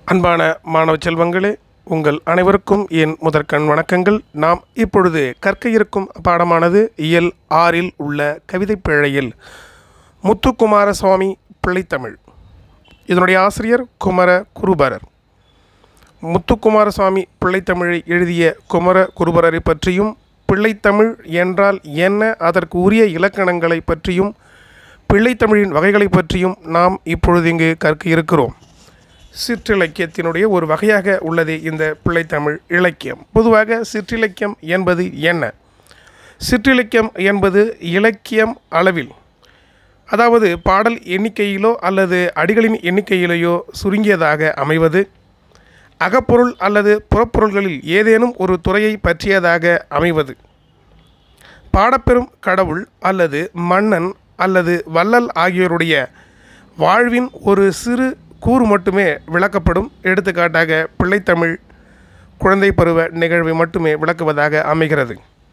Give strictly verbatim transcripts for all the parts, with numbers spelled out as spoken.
அன்பான மாணவ செல்வங்களே, உங்கள் அனைவருக்கும் என் முதற்கண் வணக்கங்கள். நாம் இப்பொழுது கற்க இருக்கும் பாடமானது இயல் ஆறில் உள்ள கவிதை பிழையில் முத்துக்குமாரசுவாமி பிள்ளைத்தமிழ். இதனுடைய ஆசிரியர் குமர குருபரர். முத்துக்குமாரசுவாமி பிள்ளைத்தமிழை எழுதிய குமர குருபரரை பற்றியும், பிள்ளைத்தமிழ் என்றால் என்ன, அதற்கு உரிய இலக்கணங்களை பற்றியும், பிள்ளைத்தமிழின் வகைகளை பற்றியும் நாம் இப்பொழுது இங்கு கற்க இருக்கிறோம். சிற்றிலக்கியத்தினுடைய ஒரு வகையாக உள்ளது இந்த பிள்ளைத்தமிழ் இலக்கியம். பொதுவாக சிற்றிலக்கியம் என்பது என்ன? சிற்றிலக்கியம் என்பது இலக்கியம் அளவில், அதாவது பாடல் எண்ணிக்கையிலோ அல்லது அடிகளின் எண்ணிக்கையிலேயோ சுருங்கியதாக அமைவது, அகப்பொருள் அல்லது புறப்பொருள்களில் ஏதேனும் ஒரு துறையை பற்றியதாக அமைவது, பாடப்பெறும் கடவுள் அல்லது மன்னன் அல்லது வள்ளல் ஆகியோருடைய வாழ்வின் ஒரு சிறு கூறு மட்டுமே விளக்கப்படும். எடுத்துக்காட்டாக பிள்ளைத்தமிழ் குழந்தை பருவ நிகழ்வை மட்டுமே விளக்குவதாக அமைகிறது.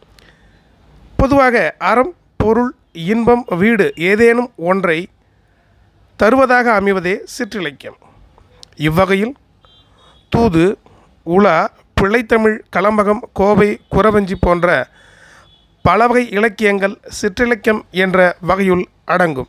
பொதுவாக அறம், பொருள், இன்பம், வீடு ஏதேனும் ஒன்றை தருவதாக அமைவதே சிற்றிலக்கியம். இவ்வகையில் தூது, உலா, பிள்ளைத்தமிழ், கலம்பகம், கோவை, குறவஞ்சி போன்ற பலவகை இலக்கியங்கள் சிற்றிலக்கியம் என்ற வகையுள் அடங்கும்.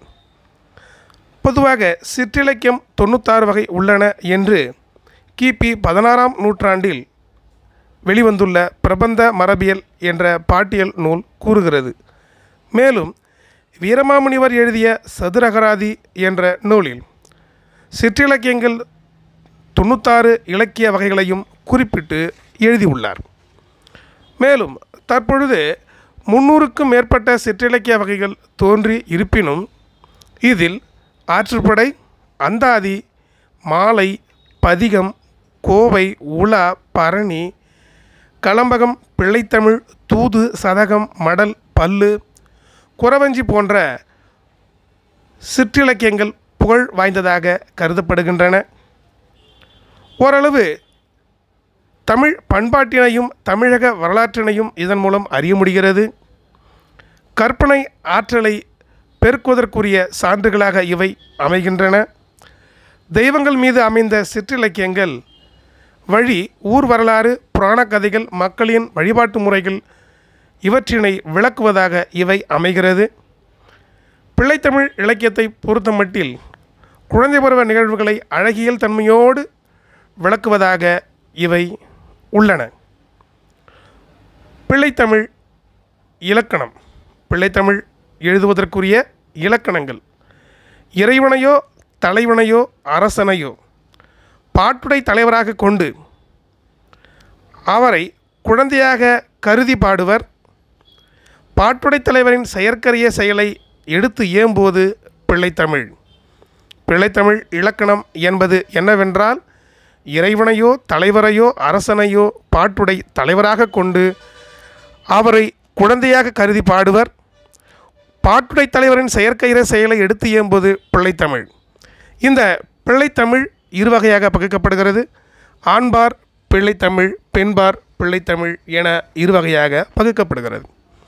பொதுவாக சிற்றிலக்கியம் தொண்ணூத்தாறு வகை உள்ளன என்று கிபி பதினாறாம் நூற்றாண்டில் வெளிவந்துள்ள பிரபந்த மரபியல் என்ற பாட்டியல் நூல் கூறுகிறது. மேலும் வீரமாமுனிவர் எழுதிய சதுரகராதி என்ற நூலில் சிற்றிலக்கியங்கள் தொண்ணூத்தாறு இலக்கிய வகைகளையும் குறிப்பிட்டு எழுதியுள்ளார். மேலும் தற்பொழுது முன்னூறுக்கும் மேற்பட்ட சிற்றிலக்கிய வகைகள் தோன்றி இருப்பினும் இதில் ஆற்றுப்படை, அந்தாதி, மாலை, பதிகம், கோவை, உலா, பரணி, கலம்பகம், பிள்ளைத்தமிழ், தூது, சதகம், மடல், பல்லு, குறவஞ்சி போன்ற சிற்றிலக்கியங்கள் புகழ் வாய்ந்ததாக கருதப்படுகின்றன. ஓரளவு தமிழ் பண்பாட்டினையும் தமிழக வரலாற்றினையும் இதன் மூலம் அறிய முடிகிறது. கற்பனை ஆற்றலை பெருக்குவதற்குரிய சான்றுகளாக இவை அமைகின்றன. தெய்வங்கள் மீது அமைந்த சிற்றிலக்கியங்கள் வழி ஊர் வரலாறு, புராண கதைகள், மக்களின் வழிபாட்டு முறைகள் இவற்றினை விளக்குவதாக இவை அமைகிறது. பிள்ளைத்தமிழ் இலக்கியத்தை பொறுத்தமட்டில் குழந்தை பருவ நிகழ்வுகளை அழகியல் தன்மையோடு விளக்குவதாக இவை உள்ளன. பிள்ளைத்தமிழ் இலக்கணம். பிள்ளைத்தமிழ் எழுதுவதற்குரிய இலக்கணங்கள்: இறைவனையோ தலைவனையோ அரசனையோ பாட்டுடை தலைவராக கொண்டு அவரை குழந்தையாக கருதி பாடுவர். பாட்டுடை தலைவரின் செயற்கரிய செயலை எடுத்து ஏம்புவது பிள்ளைத்தமிழ். பிள்ளைத்தமிழ் இலக்கணம் என்பது என்னவென்றால், இறைவனையோ தலைவரையோ அரசனையோ பாட்டுடை தலைவராக கொண்டு அவரை குழந்தையாக கருதி பாடுவர். பாட்டுடை தலைவரின் செயற்கையிற செயலை எடுத்து ஏம்புவது பிள்ளைத்தமிழ். இந்த பிள்ளைத்தமிழ் இருவகையாக பகுக்கப்படுகிறது. ஆண்பார் பிள்ளைத்தமிழ், பெண்பார் பிள்ளைத்தமிழ் என இருவகையாக பகுக்கப்படுகிறது.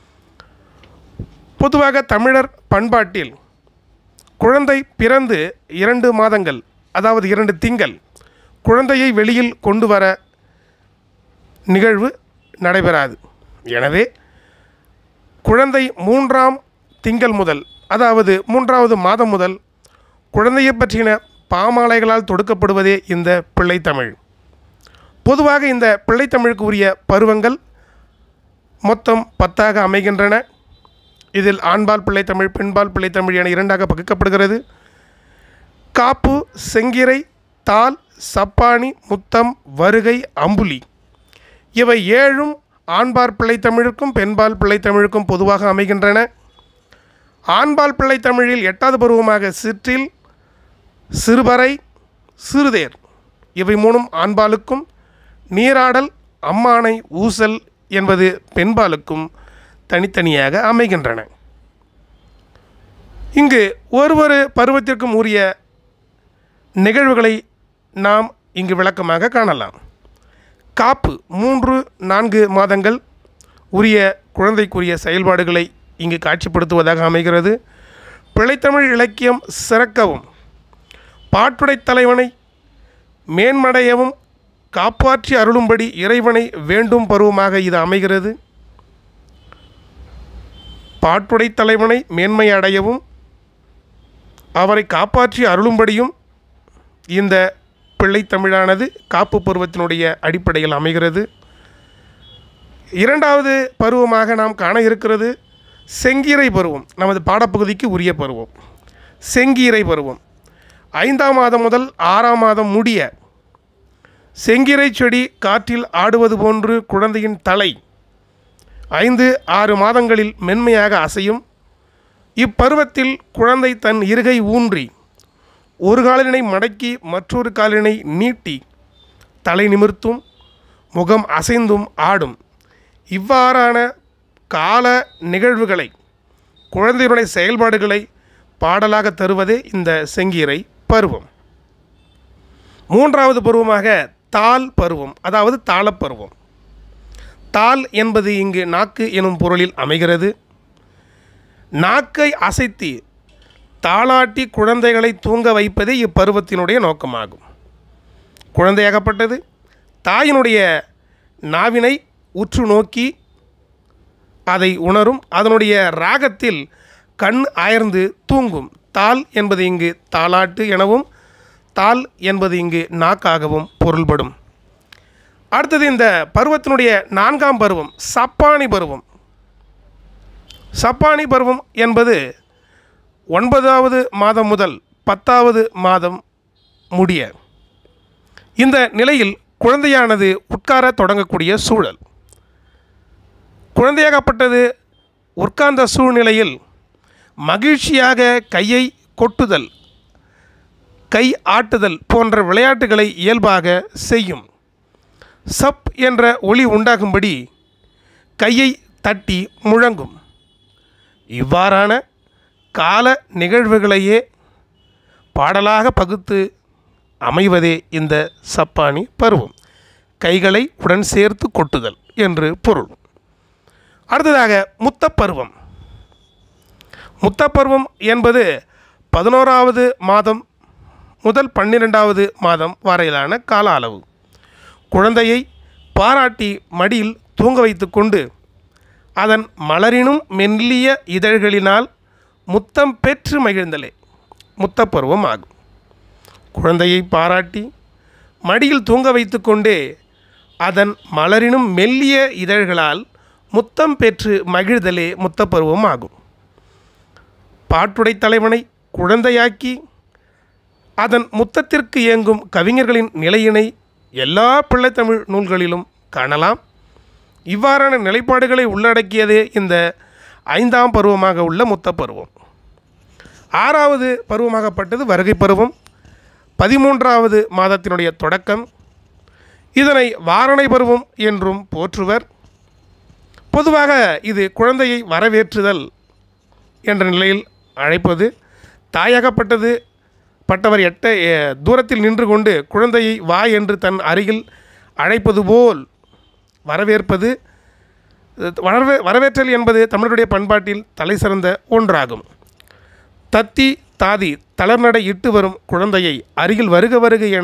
பொதுவாக தமிழர் பண்பாட்டில் குழந்தை பிறந்து இரண்டு மாதங்கள், அதாவது இரண்டு திங்கள் குழந்தையை வெளியில் கொண்டு வர நிகழ்வு நடைபெறாது. எனவே குழந்தை மூன்றாம் திங்கள் முதல், அதாவது மூன்றாவது மாதம் முதல் குழந்தையை பற்றின பாமாலைகளால் தொடுக்கப்படுவதே இந்த பிள்ளைத்தமிழ். பொதுவாக இந்த பிள்ளைத்தமிழுக்கு உரிய பருவங்கள் மொத்தம் பத்தாக அமைகின்றன. இதில் ஆண்பால் பிள்ளைத்தமிழ், பெண்பால் பிள்ளைத்தமிழ் என இரண்டாக பகுக்கப்படுகிறது. காப்பு, செங்கிரை, தால், சப்பானி, முத்தம், வருகை, அம்புலி இவை ஏழும் ஆண்பால் பிள்ளைத்தமிழுக்கும் பெண்பால் பிள்ளைத்தமிழுக்கும் பொதுவாக அமைகின்றன. ஆண்பால் பிள்ளைத்தமிழில் எட்டாவது பருவமாக சிற்றில், சிறுபறை, சிறுதேர் இவை மூணும் ஆண்பாலுக்கும், நீராடல், அம்மானை, ஊசல் என்பது பெண்பாலுக்கும் தனித்தனியாக அமைகின்றன. இங்கு ஒவ்வொரு பருவத்திற்கும் உரிய நிகழ்வுகளை நாம் இங்கு விளக்கமாக காணலாம். காப்பு மூன்று நான்கு மாதங்கள் உரிய குழந்தைக்குரிய செயல்பாடுகளை இங்கு காட்சிப்படுத்துவதாக அமைகிறது. பிள்ளைத்தமிழ் இலக்கியம் சிறக்கவும் பாட்டுடை தலைவனை மேன்மடையவும் காப்பாற்றி அருளும்படி இறைவனை வேண்டும் பருவமாக இது அமைகிறது. பாட்டுடை தலைவனை மேன்மை அடையவும் அவரை காப்பாற்றி அருளும்படியும் இந்த பிள்ளைத்தமிழானது காப்பு பருவத்தினுடைய அடிப்படையில் அமைகிறது. இரண்டாவது பருவமாக நாம் காண இருக்கிறது செங்கீரை பருவம். நமது பாடப்பகுதிக்கு உரிய பருவம் செங்கீரை பருவம். ஐந்தாம் மாதம் முதல் ஆறாம் மாதம் முடிய செங்கீரை செடி காற்றில் ஆடுவது போன்று குழந்தையின் தலை ஐந்து ஆறு மாதங்களில் மென்மையாக அசையும். இப்பருவத்தில் குழந்தை தன் இருகை ஊன்றி ஒரு காலினை மடக்கி மற்றொரு காலினை நீட்டி தலை நிமிர்த்தும், முகம் அசைந்தும் ஆடும். இவ்வாறான கால நிகழ்வுகளை குழந்தையினுடைய செயல்பாடுகளை பாடலாக தருவதே இந்த செங்கீரை பருவம். மூன்றாவது பருவமாக தாள் பருவம், அதாவது தாளப்பருவம். தாள் என்பது இங்கு நாக்கு எனும் பொருளில் அமைகிறது. நாக்கை அசைத்து தாளாட்டி குழந்தைகளை தூங்க வைப்பதே இப்பருவத்தினுடைய நோக்கமாகும். குழந்தையாகப்பட்டது தாயினுடைய நாவினை உற்று நோக்கி அதை உணரும். அதனுடைய ராகத்தில் கண் அயர்ந்து தூங்கும். தாள் என்பது இங்கு தாளாட்டு எனவும் தாள் என்பது இங்கு நாக்காகவும் பொருள்படும். அடுத்தது இந்த பருவத்தினுடைய நான்காம் பருவம் சப்பானி பருவம். சப்பானி பருவம் என்பது ஒன்பதாவது மாதம் முதல் பத்தாவது மாதம் முடிய இந்த நிலையில் குழந்தையானது உட்கார தொடங்கக்கூடிய சூழல். குழந்தையாகப்பட்டது உட்கார்ந்த சூழ்நிலையில் மகிழ்ச்சியாக கையை கொட்டுதல், கை ஆட்டுதல் போன்ற விளையாட்டுகளை இயல்பாக செய்யும். சப் என்ற ஒலி உண்டாகும்படி கையை தட்டி முழங்கும். இவ்வாறான கால நிகழ்வுகளையே பாடலாக பகுத்து அமைவதே இந்த சப்பானி பருவம். கைகளை உடன் சேர்த்து கொட்டுதல் என்று பொருள். அடுத்ததாக முத்தப்பருவம். முத்தப்பருவம் என்பது பதினோராவது மாதம் முதல் பன்னிரெண்டாவது மாதம் வரையிலான கால அளவு. குழந்தையை பாராட்டி மடியில் தூங்க வைத்து கொண்டு அதன் மலரினும் மெல்லிய இதழ்களினால் முத்தம் பெற்று மகிழ்ந்தலே முத்தப்பருவம் ஆகும். குழந்தையை பாராட்டி மடியில் தூங்க வைத்து கொண்டே அதன் மலரினும் மெல்லிய இதழ்களால் முத்தம் பெற்று மகிழ்தலே முத்தப்பருவம் ஆகும். பாட்டுடை தலைவனை குழந்தையாக்கி அதன் முத்தத்திற்கு இயங்கும் கவிஞர்களின் நிலையினை எல்லா பிள்ளைத்தமிழ் நூல்களிலும் காணலாம். இவ்வாறான நிலைப்பாடுகளை உள்ளடக்கியதே இந்த ஐந்தாம் பருவமாக உள்ள முத்தப்பருவம். ஆறாவது பருவமாகப்பட்டது வருகை பருவம். பதிமூன்றாவது மாதத்தினுடைய தொடக்கம். இதனை வாரணை பருவம் என்றும் போற்றுவர். பொதுவாக இது குழந்தையை வரவேற்றுதல் என்ற நிலையில் அழைப்பது. தாயாகப்பட்டது பட்டவர் எட்ட தூரத்தில் நின்று கொண்டு குழந்தையை வா என்று தன் அருகில் அழைப்பது போல் வரவேற்பது. வரவே வரவேற்றல் என்பது தமிழருடைய பண்பாட்டில் தலை சிறந்த ஒன்றாகும். தத்தி தாதி தளர்நடை இட்டு வரும் குழந்தையை அருகில் வருக வருக என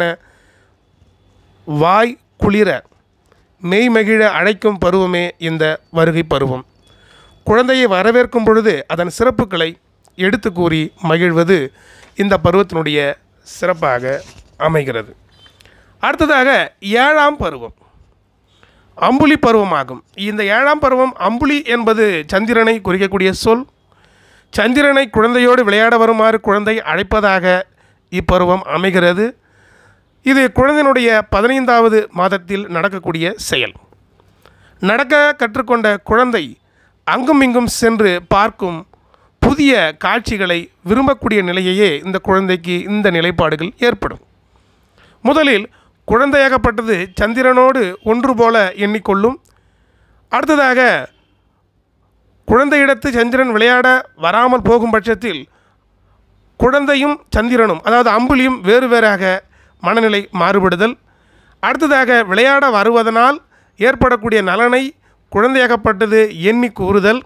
வாய் குளிர மெய்மகிழ அழைக்கும் பருவமே இந்த வருகை பருவம். குழந்தையை வரவேற்கும் பொழுது அதன் சிறப்புகளை எடுத்து கூறி மகிழ்வது இந்த பருவத்தினுடைய சிறப்பாக அமைகிறது. அடுத்ததாக ஏழாம் பருவம் அம்புலி பருவமாகும். இந்த ஏழாம் பருவம் அம்புலி என்பது சந்திரனை குறிக்கக்கூடிய சொல். சந்திரனை குழந்தையோடு விளையாட வருமாறு குழந்தை அழைப்பதாக இப்பருவம் அமைகிறது. இது குழந்தையினுடைய பதினைந்தாவது மாதத்தில் நடக்கக்கூடிய செயல். நடக்க கற்றுக்கொண்ட குழந்தை அங்கும் இங்கும் சென்று பார்க்கும் புதிய காட்சிகளை விரும்பக்கூடிய நிலையையே இந்த குழந்தைக்கு இந்த நிலைப்பாடுகள் ஏற்படும். முதலில் குழந்தையாகப்பட்டது சந்திரனோடு ஒன்று போல எண்ணிக்கொள்ளும். அடுத்ததாக குழந்தையிடத்து சந்திரன் விளையாட வராமல் போகும் பட்சத்தில் குழந்தையும் சந்திரனும் அதாவது அம்புலியும் வேறு வேறாக மனநிலை மாறுபடுதல். அடுத்ததாக விளையாட வருவதனால் ஏற்படக்கூடிய நலனை குழந்தையாகப்பட்டது எண்ணி கூறுதல்.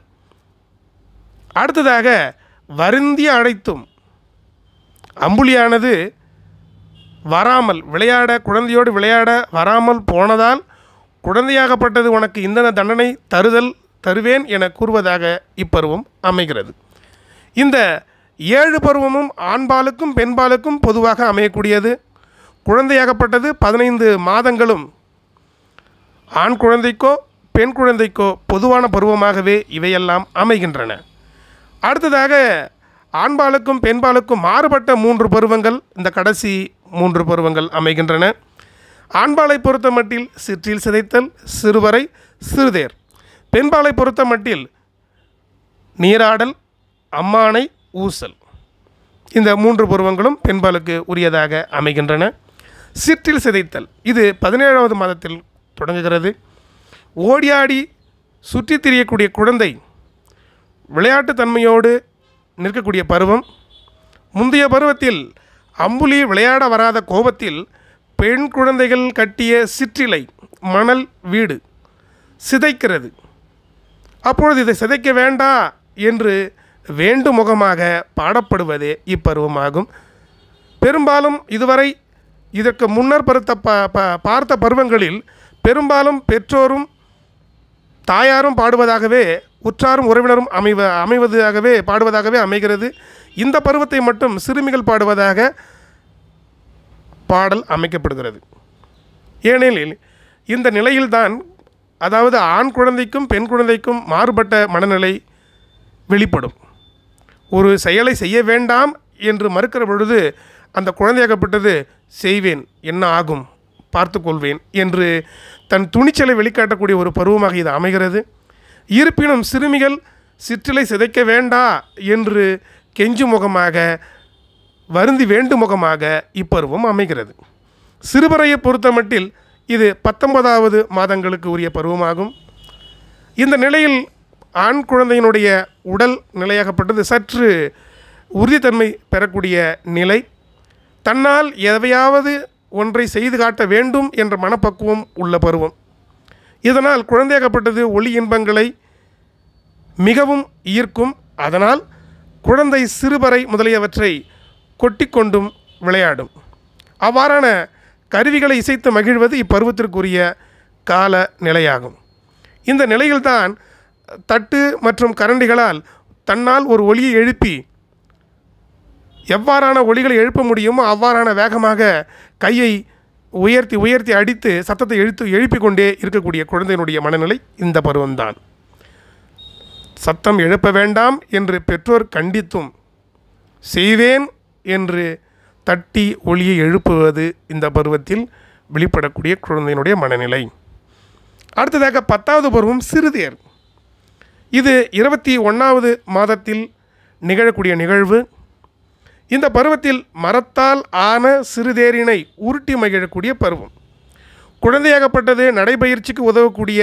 அடுத்ததாக வருந்திய அழைத்தும் அம்புலியானது வராமல் விளையாட குழந்தையோடு விளையாட வராமல் போனதால் குழந்தையாகப்பட்டது உனக்கு இந்த தண்டனை தருதல் தருவேன் என கூறுவதாக இப்பருவம் அமைகிறது. இந்த ஏழு பருவமும் ஆண்பாலுக்கும் பெண்பாலுக்கும் பொதுவாக அமையக்கூடியது. குழந்தையாகப்பட்டது பதினைந்து மாதங்களும் ஆண் குழந்தைக்கோ பெண் குழந்தைக்கோ பொதுவான பருவமாகவே இவையெல்லாம் அமைகின்றன. அடுத்ததாக ஆண்பாலுக்கும் பெண்பாலுக்கும் மாறுபட்ட மூன்று பருவங்கள் இந்த கடைசி மூன்று பருவங்கள் அமைகின்றன. ஆண்பாலை பொறுத்த மட்டில் சிற்றில் சிதைத்தல், சிறுவரை, சிறுதேர். பெண்பாலை பொறுத்த மட்டில் நீராடல், அம்மானை, ஊசல். இந்த மூன்று பருவங்களும் பெண்பாலுக்கு உரியதாக அமைகின்றன. சிற்றில் சிதைத்தல் இது பதினேழாவது மாதத்தில் தொடங்குகிறது. ஓடியாடி சுற்றி திரியக்கூடிய குழந்தை விளையாட்டு தன்மையோடு நிற்கக்கூடிய பருவம். முந்தைய பருவத்தில் அம்புலி விளையாட வராத கோபத்தில் பெண் குழந்தைகள் கட்டிய சிற்றிலை மணல் வீடு சிதைக்கிறது. அப்பொழுது இதை சிதைக்க வேண்டா என்று வேண்டுமுகமாக பாடப்படுவதே இப்பருவமாகும். பெரும்பாலும் இதுவரை இதற்கு முன்னர் பருத்த பார்த்த பருவங்களில் பெரும்பாலும் பெற்றோரும் தாயாரும் பாடுவதாகவே உற்றாரும் உறவினரும் அமைவ அமைவதாகவே பாடுவதாகவே அமைகிறது. இந்த பருவத்தை மட்டும் சிறுமிகள் பாடுவதாக பாடல் அமைக்கப்படுகிறது. ஏனெனில் இந்த நிலையில்தான், அதாவது ஆண் குழந்தைக்கும் பெண் குழந்தைக்கும் மாறுபட்ட மனநிலை வெளிப்படும். ஒரு செயலை செய்ய வேண்டாம் என்று மறுக்கிற பொழுது அந்த குழந்தையாகப்பட்டது செய்வேன், என்ன ஆகும் பார்த்துக்கொள்வேன் என்று தன் துணிச்சலை வெளிக்காட்டக்கூடிய ஒரு பருவமாக இது அமைகிறது. இருப்பினும் சிறுமிகள் சிற்றிலை சிதைக்க வேண்டா என்று கெஞ்சு முகமாக வருந்தி வேண்டுமுகமாக இப்பருவம் அமைகிறது. சிறுவரையை பொறுத்த மட்டில் இது பத்தொன்பதாவது மாதங்களுக்கு உரிய பருவமாகும். இந்த நிலையில் ஆண் குழந்தையினுடைய உடல் நிலையாகப்பட்டது சற்று உறுதித்தன்மை பெறக்கூடிய நிலை. தன்னால் எவையாவது ஒன்றை செய்து காட்ட வேண்டும் என்ற மனப்பக்குவம் உள்ள பருவம். இதனால் குழந்தையாகப்பட்டது ஒளி இன்பங்களை மிகவும் ஈர்க்கும். அதனால் குழந்தை சிறுபறை முதலியவற்றை கொட்டிக்கொண்டும் விளையாடும். அவ்வாறான கருவிகளை இசைத்து மகிழ்வது இப்பருவத்திற்குரிய கால நிலையாகும். இந்த நிலையில்தான் தட்டு மற்றும் கரண்டிகளால் தன்னால் ஒரு ஒலியை எழுப்பி எவ்வாறான ஒலிகளை எழுப்ப முடியுமோ அவ்வாறான வேகமாக கையை உயர்த்தி உயர்த்தி அடித்து சத்தத்தை எழுத்து எழுப்பி கொண்டே இருக்கக்கூடிய குழந்தையினுடைய மனநிலை இந்த பருவம்தான். சத்தம் எழுப்ப வேண்டாம் என்று பெற்றோர் கண்டித்தும் செய்வேன் என்று தட்டி ஒலியை எழுப்புவது இந்த பருவத்தில் வெளிப்படக்கூடிய குழந்தையினுடைய மனநிலை. அடுத்ததாக பத்தாவது பருவம் சிறுதேர். இது இருபத்தி ஒன்றாவது மாதத்தில் நிகழக்கூடிய நிகழ்வு. இந்த பருவத்தில் மரத்தால் ஆன சிறுதேரினை உருட்டி மகிழக்கூடிய பருவம். குழந்தையாகப்பட்டது நடைபயிற்சிக்கு உதவக்கூடிய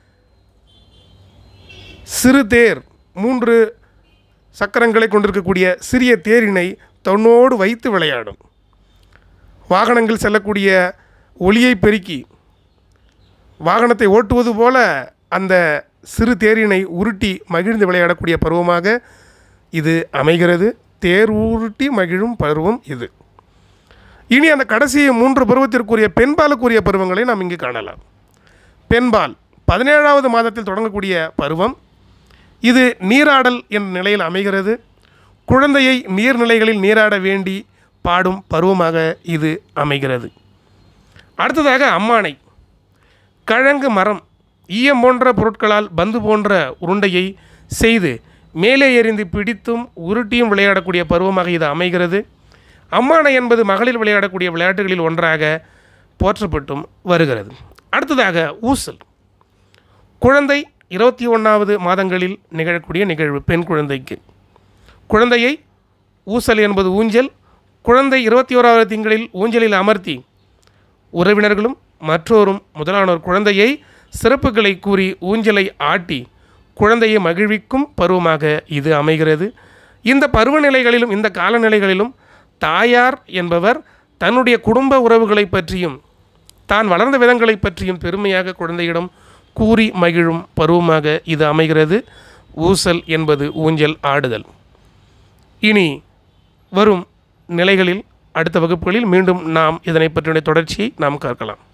சிறு தேர், மூன்று சக்கரங்களை கொண்டிருக்கக்கூடிய சிறிய தேரினை தன்னோடு வைத்து விளையாடும். வாகனங்கள் செல்லக்கூடிய ஒலியை பெருக்கி வாகனத்தை ஓட்டுவது போல அந்த சிறு தேரினை உருட்டி மகிழ்ந்து விளையாடக்கூடிய பருவமாக இது அமைகிறது. தேர் உருட்டி மகிழும் பருவம் இது. இனி அந்த கடைசி மூன்று பருவத்திற்குரிய பெண்பாலுக்குரிய பருவங்களை நாம் இங்கு காணலாம். பெண்பால் பதினேழாவது மாதத்தில் தொடங்கக்கூடிய பருவம். இது நீராடல் என்ற நிலையில் அமைகிறது. குழந்தையை நீர்நிலைகளில் நீராட வேண்டி பாடும் பருவமாக இது அமைகிறது. அடுத்ததாக அம்மானை. கிழங்கு மரம், ஈயம் போன்ற பொருட்களால் பந்து போன்ற உருண்டையை செய்து மேலே எறிந்து பிடித்தும் உருட்டியும் விளையாடக்கூடிய பருவமாக இது அமைகிறது. அம்மானை என்பது மகளிர் விளையாடக்கூடிய விளையாட்டுகளில் ஒன்றாக போற்றப்பட்டும் வருகிறது. அடுத்ததாக ஊசல். குழந்தை இருபத்தி ஒன்றாவது மாதங்களில் நிகழக்கூடிய நிகழ்வு. பெண் குழந்தைக்கு குழந்தையை ஊசல் என்பது ஊஞ்சல். குழந்தை இருபத்தி ஓராவது திங்களில் ஊஞ்சலில் அமர்த்தி உறவினர்களும் மற்றோரும் முதலானோர் குழந்தையை சிறப்புகளை கூறி ஊஞ்சலை ஆட்டி குழந்தையை மகிழ்விக்கும் பருவமாக இது அமைகிறது. இந்த பருவநிலைகளிலும் இந்த காலநிலைகளிலும் தாயார் என்பவர் தன்னுடைய குடும்ப உறவுகளை பற்றியும் தான் வளர்ந்த விதங்களை பற்றியும் பெருமையாக குழந்தையிடம் கூறி மகிழும் பருவமாக இது அமைகிறது. ஊசல் என்பது ஊஞ்சல் ஆடுதல். இனி வரும் நிலைகளில் அடுத்த வகுப்புகளில் மீண்டும் நாம் இதனை பற்றிய தொடர்ச்சியை நாம் கற்கலாம்.